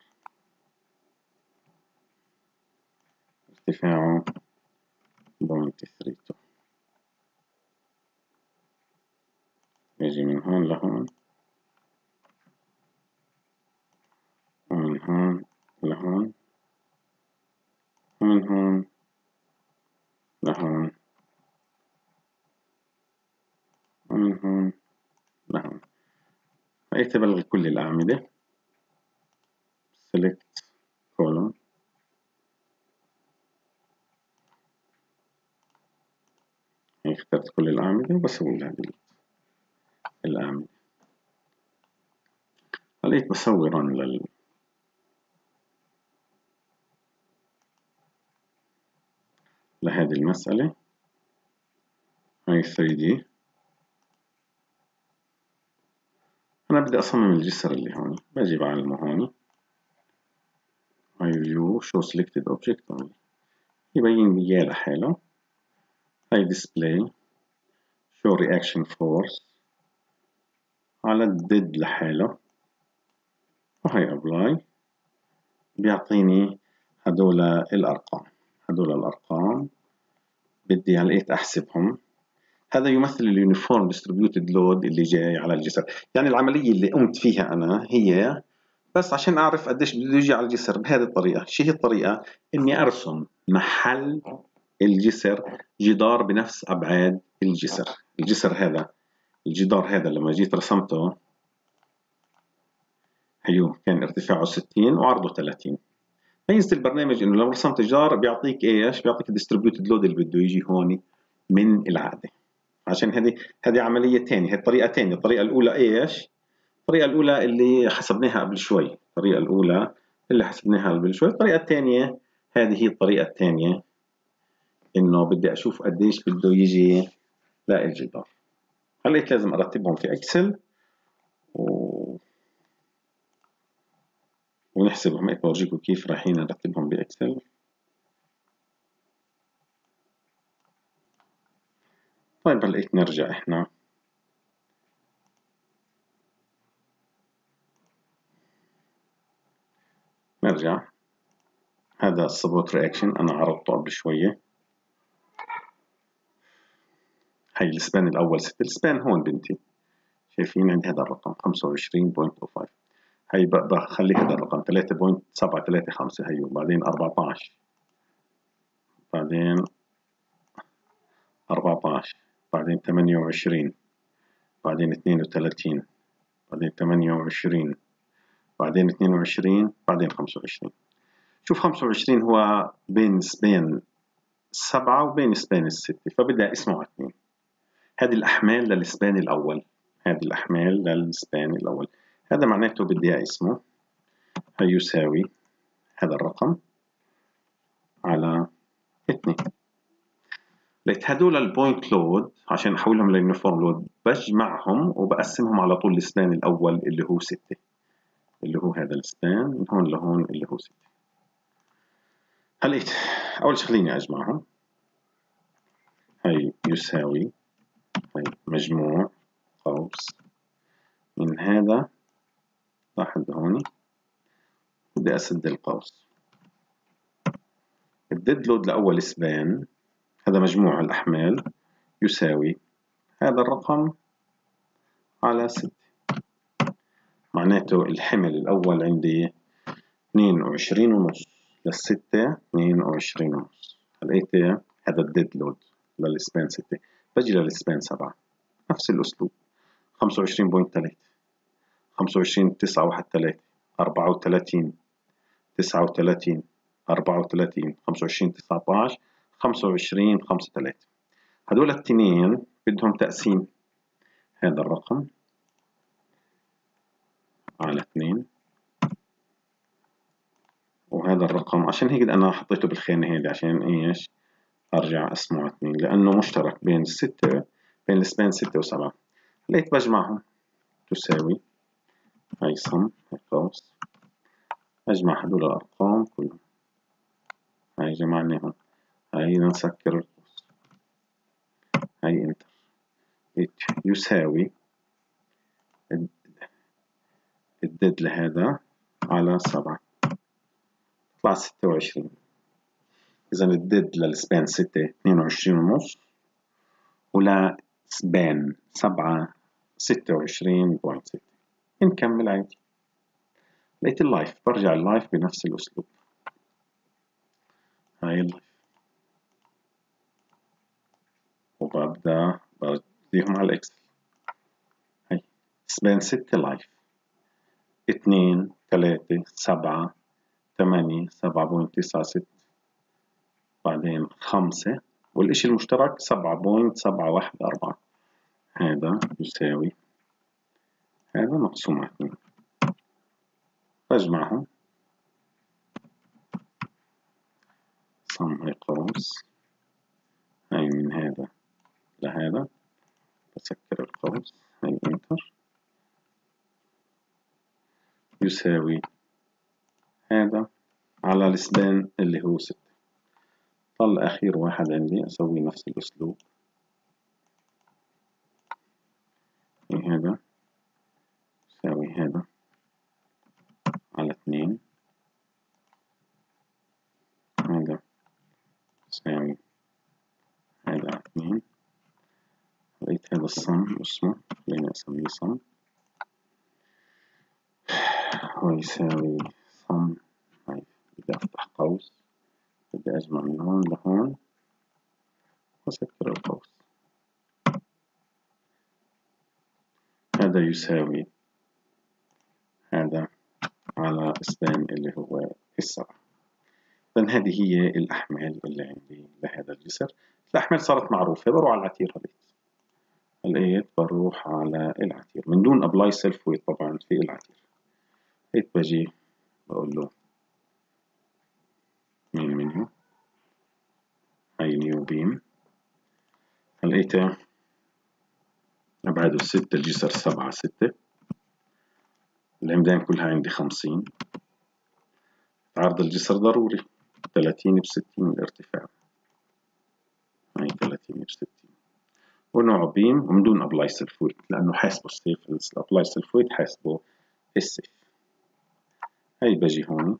ارتفاعه 0.32 يجي من هون لهون ومن هون لهون ومن هون لهون ومن هون لهون. هيك بلغي كل الأعمدة select column هيك اخترت كل الأعمدة وبسوي لها delete الأعمدة. خليت بسوي run لهذه المسألة. هاي 3D أنا بدي أصمم الجسر اللي هون باجي بعلمه هون هاي view show selected object يبين لي إياه لحاله. هاي display show reaction force على الديد لحاله وهي apply بيعطيني هدول الأرقام. هدول الأرقام بدي هلقيت أحسبهم. هذا يمثل اليونيفورم ديستريبيوتد لود اللي جاي على الجسر. يعني العملية اللي قمت فيها أنا هي بس عشان أعرف قديش بده يجي على الجسر بهذه الطريقة. شو هي الطريقة؟ إني أرسم محل الجسر جدار بنفس أبعاد الجسر. الجسر هذا الجدار هذا لما جيت رسمته هيو كان ارتفاعه 60 وعرضه 30. ميزة البرنامج إنه لو رسمت جدار بيعطيك إيش؟ بيعطيك الديستريبيوتد لود اللي بده يجي هون من العقدة. عشان هذه عملية ثانية. هي الطريقة ثانية. الطريقة الأولى إيش؟ الطريقة الأولى اللي حسبناها قبل شوي. الطريقة الأولى اللي حسبناها قبل شوي. الطريقة الثانية هذه هي الطريقة الثانية إنه بدي أشوف قديش بده يجي للجدار. هلا لازم أرتبهم في إكسل ونحسبهم. هيك بورجيكم كيف رايحين نرتبهم بإكسل. طيب هلقيت نرجع إحنا نرجع. هذا السبوت رياكشن أنا عرضته قبل شوية. هي السبان الأول 6 السبان هون بنتي شايفين عندي هذا الرقم 25.05. هي بخلي هذا الرقم 3.735 هي وبعدين 14 بعدين 14 بعدين 28 بعدين 32 بعدين 28 بعدين 22 بعدين 25. شوف 25 هو بين سبين 7 وبين سبين 6، فبدي أقسمه على 2. هذه الأحمال للسبان الأول، هذه الأحمال للسبان الأول، هذا معناته بدي أقسمه هيساوي هذا الرقم على 2. لقيت هدول البوينت لود عشان أحولهم لليونيفورم لود بجمعهم وبقسمهم على طول السبان الأول اللي هو 6، اللي هو هذا السبان من هون لهون اللي هو 6. هلقيت أول شيء خليني أجمعهم. هي يساوي هي مجموع قوس من هذا لحد هون، بدي أسد القوس. الديد لود لأول سبان هذا مجموع الأحمال يساوي هذا الرقم على 6. معناته الحمل الأول عندي 22.5 للستة، 22.5. لقيت هذا الديد لود للسبان 6. بجي للسبان 7 نفس الأسلوب 25.3 25 9 1 3 34 39 34 25 19 25 5 3. هدول التنين بدهم تقسيم، هذا الرقم على 2 وهذا الرقم، عشان هيك أنا حطيته بالخانة هذه عشان إيش أرجع أقسمه على 2 لأنه مشترك بين الستة، بين السبان 6 و7. لقيت بجمعهم تساوي هاي صم هاي قوس، أجمع هدول الأرقام كلهم، هاي جمعناهم، هاي نسكر القوس، هاي انتر. يساوي الديد لهذا على 7 طلع 26. إذا الديد للسبان 6 22.5 ولا سبان 7 26.6. نكمل عادي. لقيت اللايف، برجع اللايف بنفس الأسلوب. هاي اللايف وببدأ بديهم على الإكسل. هاي سبان 6 لايف 2 3 7 8 7.96 بعدين 5 والإشي المشترك 7.714. هذا يساوي هذا مقسوم على 2. بجمعهم صم هاي قوس، هاي من هذا لهذا بسكر القوس، هاي انتر. يساوي هذا على السبان اللي هو 6. طل آخر واحد عندي أسوي نفس الأسلوب. هذا يساوي هذا على 2، هذا يساوي هذا على 2. لقيت هذا الصم اسمه، خليني أسميه صم، هو يساوي صم. هاي بدي أفتح قوس، بدي أجمع من هون لهون وأسكر القوس. هذا يساوي هذا على سبان اللي هو 7. إذن هذه هي الأحمال اللي عندي لهذا الجسر. الأحمال صارت معروفة، بروح على العتير. هلقيت بروح على العتير من دون أبلاي سيلف ويت طبعا في العتير. هيك بجي بقول له مين منيو، هاي نيو بيم. هلقيته أبعاده 6، الجسر 7 6، العمدان كلها عندي 50. عرض الجسر ضروري 30 ب60 الارتفاع، هاي 30 ب60 ونوع بيم ومن دون أبلاي سيلف ويت لأنه حاسبه السيف. الأبلاي سيلف ويت حاسبه السيف. هاي بجي هون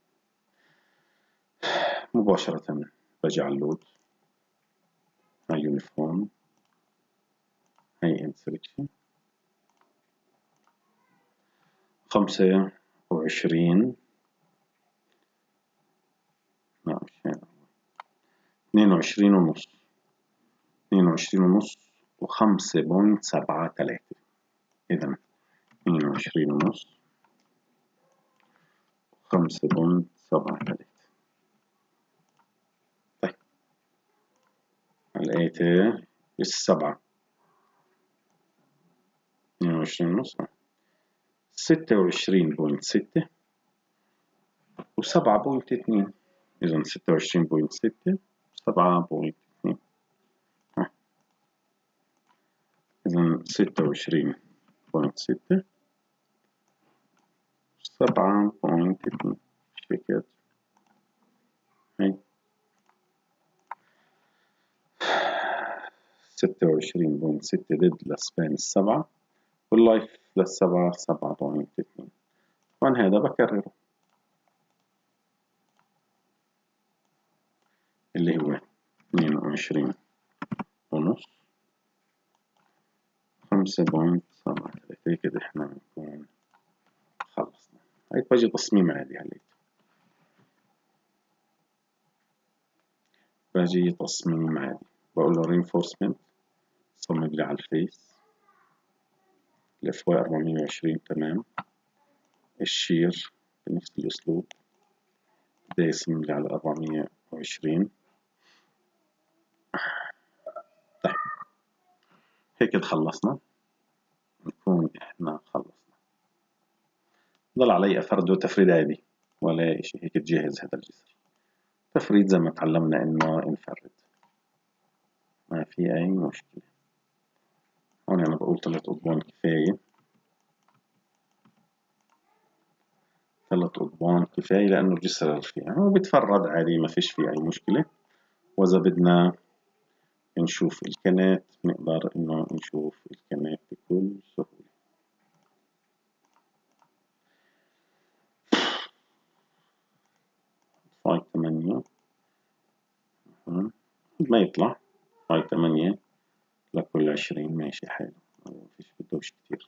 مباشرة بجي على اللود، هاي يونيفورم، هاي اند سلكشن 25 لا مش هذا 22.5 22.5 و5.73. إذا 22.5 5.73. طيب لقيت السبعة 22.5 26.6 و7.2. إذا 26.6 7.2. إذا 26.6 7.2. مش في كده؟ هي 26.6 ضد لسبان السبعة، واللايف للسبعة 7.2. طبعا هذا بكرره اللي هو 22.5 5.73. كده احنا بنكون خلصنا. هيك بجي تصميم عادي عليك، باجي تصميم عادي بقول له reinforcement صمم لي على الفيس الاف واي 420 تمام. الشير بنفس الاسلوب بده يصمم لي على 420. طيب هيك خلصنا، نكون احنا خلصنا. ضل علي افرده تفريد عادي ولا اشي، هيك تجهز هذا الجسر تفريد زي ما تعلمنا انه نفرد، ما في اي مشكلة. هون انا بقول 3 قضبان كفاية، 3 قضبان كفاية لانه الجسر رفيع، هو بيتفرد عادي ما فيش فيه اي مشكلة. واذا بدنا نشوف الكنات نقدر انه نشوف الكنات بكل سهولة. فاي 8 ما يطلع، فاي 8 لكل 20 ماشي حلو، مفيش بدوش كتير.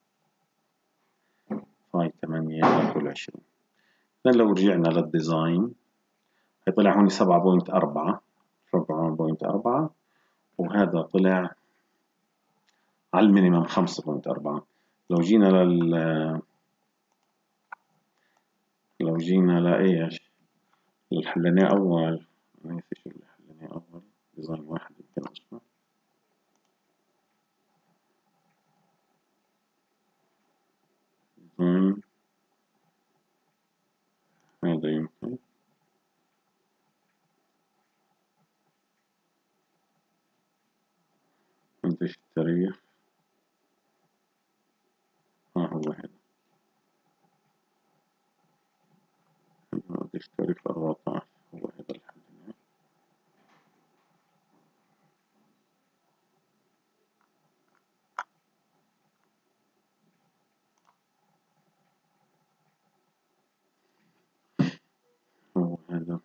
فاي 8 لكل 20. لو رجعنا للديزاين هيطلع هون 7.4 7.4 وهذا طلع على المينيمم 5.4. لو جينا لو جينا لإيش اللي حليناه أول، ما في شو اللي حليناه أول، ديزاين واحد يمكن أصلا. ديزاين هذا يمكن نضيف التاريخ، هو هذا نضيف تاريخ 14 هو هذا اللي حليناه. هو هذا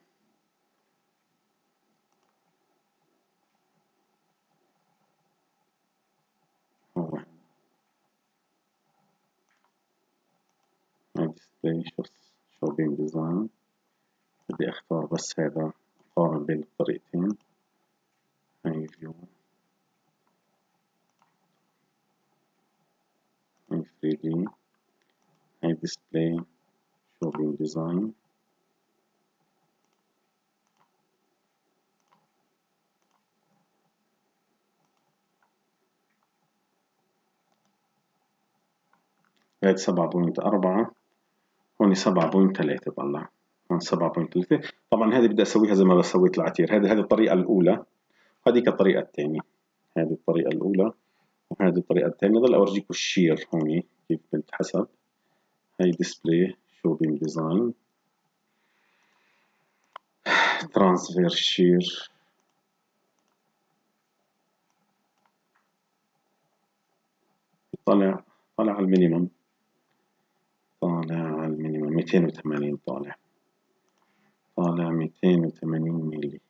هو هذا display shopping design. بدي اختار بس هذا، اقارن بين الطريقتين. هاي فيو، هاي 3D، هاي display shopping design. هاي 7.4 هون 7.3 طلع، هون 7.3. طبعا هذه بدي اسويها زي ما سويت العتير، هذه الطريقة الأولى، هذيك الطريقة الثانية. هذه الطريقة الأولى وهذه الطريقة الثانية. ضل أورجيكم الشير هون كيف بتنحسب. هاي display shopping design transfer shear طالع على المينيمم، طالع على المينيمم 280. طالع 280 ملي،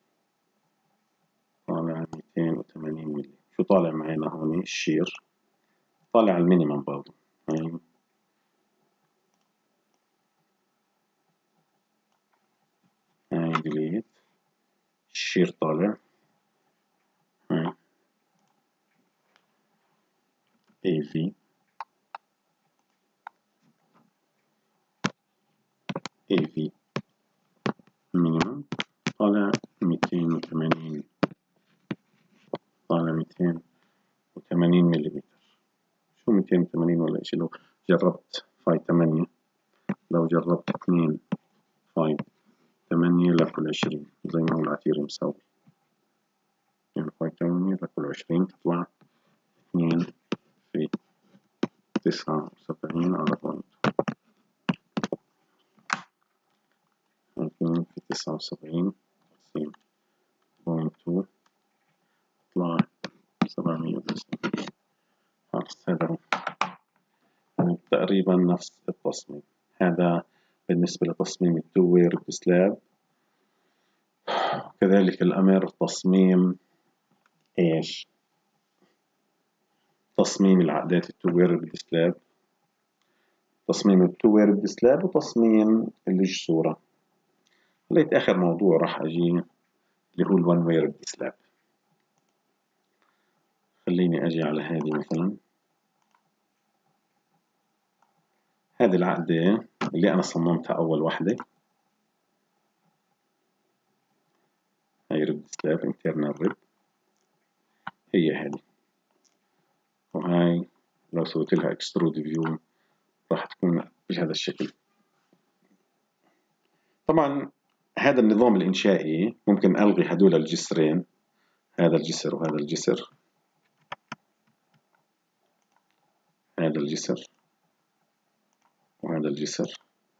طالع 280 ملي. شو طالع معنا هون الشير؟ طالع على المينيمم برضه. هاي ديليت، الشير طالع. هاي اي في AV minimum طالع 280 طالع 280 ملم. شو 280 ولا إشي؟ لو جربت فاي 8 لو جربت 2 فاي 8 لكل 20 زي ما هو العتير مساوي، يعني فاي 8 لكل 20 تطلع 2 في 79 على بوينت 2 في 79 تقسيم بوينت 2 تطلع 790. خلاص هذا تقريبا نفس التصميم. هذا بالنسبة لتصميم التو وير سلاب. كذلك الأمر تصميم إيش؟ تصميم العقدات التو وير سلاب، تصميم التو وير سلاب وتصميم الجسورة. خليت آخر موضوع راح أجي اللي هو الون وير سلاب. خليني أجي على هذه مثلا، هذه العقدة اللي أنا صممتها أول واحدة، هاي ريب سلاب انترنال ريب، هي هذه. وهاي لو سويت لها اكسترود فيو راح تكون بهذا الشكل. طبعا هذا النظام الإنشائي ممكن ألغي هدول الجسرين، هذا الجسر وهذا الجسر، هذا الجسر وهذا الجسر،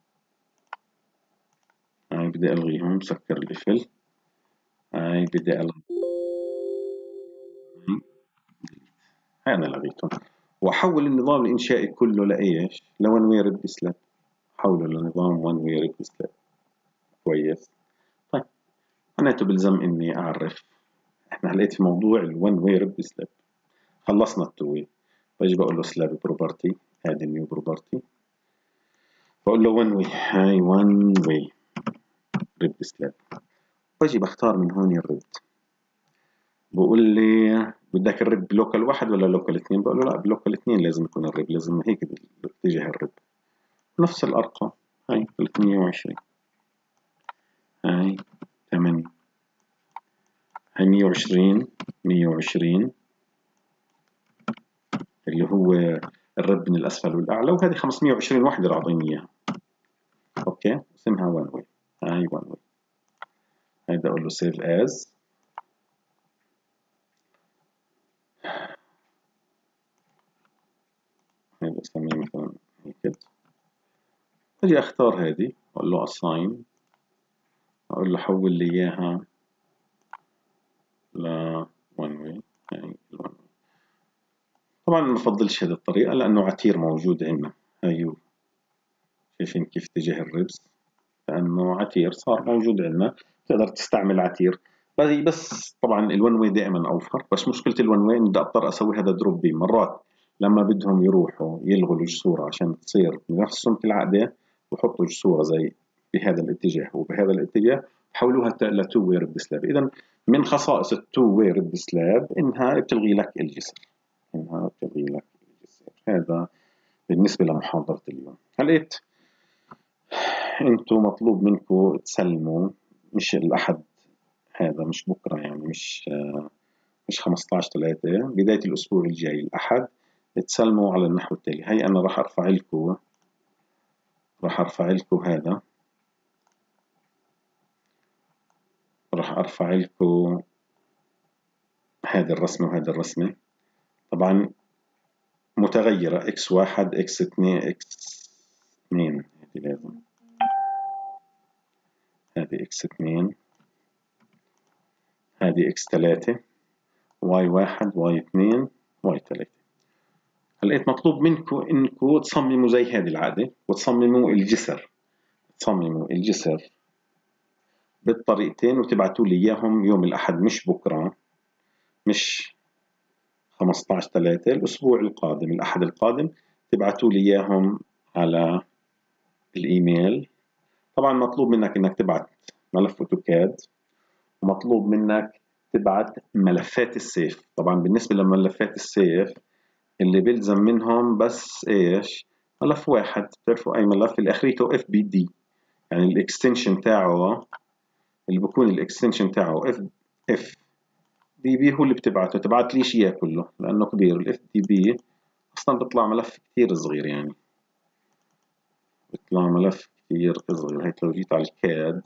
هاي بدي ألغيهم، سكر القفل، هاي بدي ألغي، هاي أنا لغيتهم، وأحول النظام الإنشائي كله لإيش؟ لون وير سلاب، حوله لنظام ون وير سلاب. كويس. طيب معناته بلزم إني أعرف، إحنا لقيت في موضوع الون وير سلاب، خلصنا التوي، بجي بقول له سلاب بروبرتي، هذه النيو بروبرتي، بقول له ون وي، هاي ون وي ريب سلاب، بجي بختار من هون الريب، بقول لي بدك الريب بلوكال واحد ولا لوكال اثنين؟ بقول له لا بلوكال اثنين لازم يكون الريب، لازم هيك اتجاه الريب. نفس الأرقام، هاي 320، هاي 8، هاي 120 120 اللي هو الرب من الأسفل والأعلى، وهذه 520 وحدة اللي أعطيني إياها. أوكي اسمها ون واي، هاي ون واي. هيدا أقول له سيف أز، هيدا أسميه مثلا هيك، أجي أختار هذه أقول له assign، أقول له حول لي إياها ل one way، هاي one way. طبعا ما بفضلش هذه الطريقة لأنه عتير موجود عندنا، هايو شايفين كيف اتجاه الربس، لأنه عتير صار موجود عندنا، تقدر تستعمل عتير. بس طبعا الون واي دائما أوفر، بس مشكلة الون واي إني بدي أضطر أسوي هذا دروب بي مرات لما بدهم يروحوا يلغوا الجسورة عشان تصير بنفس سمك العقدة، وحطوا جسورة زي بهذا الاتجاه وبهذا الاتجاه، حولوها لتو واي ريب سلاب. إذا من خصائص التو واي ريب سلاب إنها بتلغي لك الجسر، إنها بتلغي لك الجسر. هذا بالنسبة لمحاضرة اليوم. هلقيت انتوا مطلوب منكم تسلموا، مش الأحد هذا، مش بكرة يعني، مش 15/3، بداية الأسبوع الجاي الأحد تسلموا على النحو التالي. هي أنا راح أرفع لكم هذا، راح أرفع لكم هذه الرسمة وهذه الرسمة، طبعا متغيرة x1 x2 x2، هذه لازم، هذه x2 هذه x3 y1 y2 y3. هلقيت مطلوب منكم انكم تصمموا زي هذه العقدة وتصمموا الجسر بالطريقتين وتبعتوا لي اياهم يوم الأحد، مش بكرة، مش 15/3، الأسبوع القادم الأحد القادم تبعتوا لي اياهم على الإيميل. طبعا مطلوب منك انك تبعت ملف اوتوكاد، ومطلوب منك تبعت ملفات السيف. طبعا بالنسبة لملفات السيف اللي بيلزم منهم بس ايش؟ ملف واحد، بتعرفوا اي ملف اللي اخريته FBD، يعني الاكستنشن تاعه اللي بكون الاكستنشن تاعه اف دي بي هو اللي بتبعته، تبعت ليش اياه كله لانه كبير. الاف دي بي اصلا بيطلع ملف كثير صغير، يعني بيطلع ملف كثير صغير. هيك لو جيت على الكاد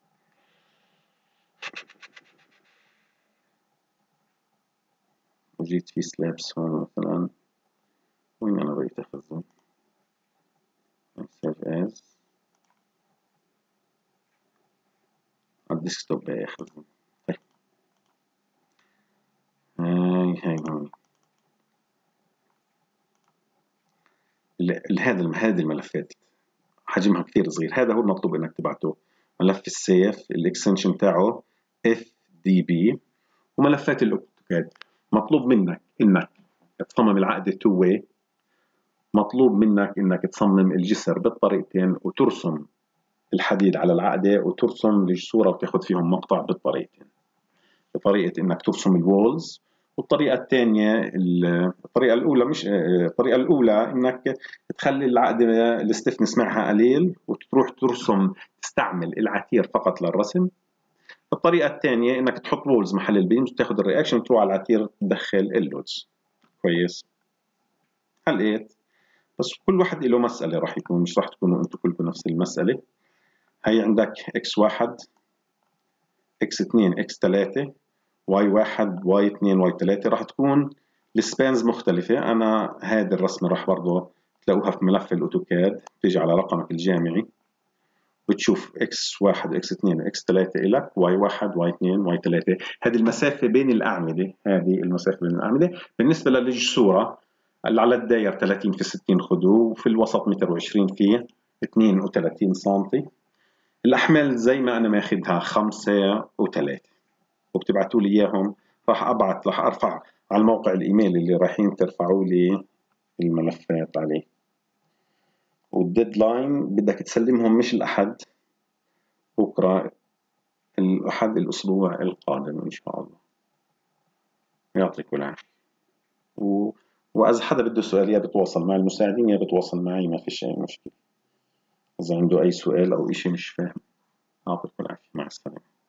وجيت في سلابس هون مثلا، وين انا بقيت اخزن؟ سيف از على الديسكتوب بقى اخزن. طيب هاي هون هذه الملفات حجمها كثير صغير، هذا هو المطلوب انك تبعته. ملف السيف الاكستنشن تاعه اف دي بي، وملفات الاوتوكاد. مطلوب منك انك تصمم العقدة تو واي، مطلوب منك انك تصمم الجسر بالطريقتين وترسم الحديد على العقدة وترسم الصورة وتاخذ فيهم مقطع بالطريقتين، بطريقة انك ترسم الوولز. والطريقة الثانية الطريقة الأولى مش الطريقة الأولى إنك تخلي العقدة الستفنس معها قليل وتروح ترسم تستعمل العتير فقط للرسم. الطريقة الثانية إنك تحط وولز محل البيمز وتاخذ الرياكشن وتروح على العتير تدخل اللودز. كويس، حلقت. بس كل واحد له مسألة راح يكون، مش راح تكونوا أنتم كلكم نفس المسألة. هي عندك x1 x2 x3 y1 y2 y3 راح تكون السبانز مختلفة. أنا هذه الرسمة راح برضه تلاقوها في ملف الأوتوكاد، تيجي على رقمك الجامعي بتشوف x1 x2 x3 إلك y1 y2 y3. هذه المسافة بين الأعمدة، هذه المسافة بين الأعمدة. بالنسبة للجسورة اللي على الداير 30 في 60 خدوه، وفي الوسط متر و20 في 32 سنتي. الأحمال زي ما أنا ماخذها 5 و3، وبتبعتوا لي إياهم. راح أرفع على الموقع الإيميل اللي رايحين ترفعوا لي الملفات عليه. والديدلاين بدك تسلمهم مش الأحد بكرة، الأحد الأسبوع القادم إن شاء الله. يعطيكم العافية. وإذا حدا بده سؤال يا بتواصل مع المساعدين يا بتواصل معي، ما فيش أي مشكلة. إذا عنده أي سؤال أو إشي مش فاهم. يعطيكم العافية، مع السلامة.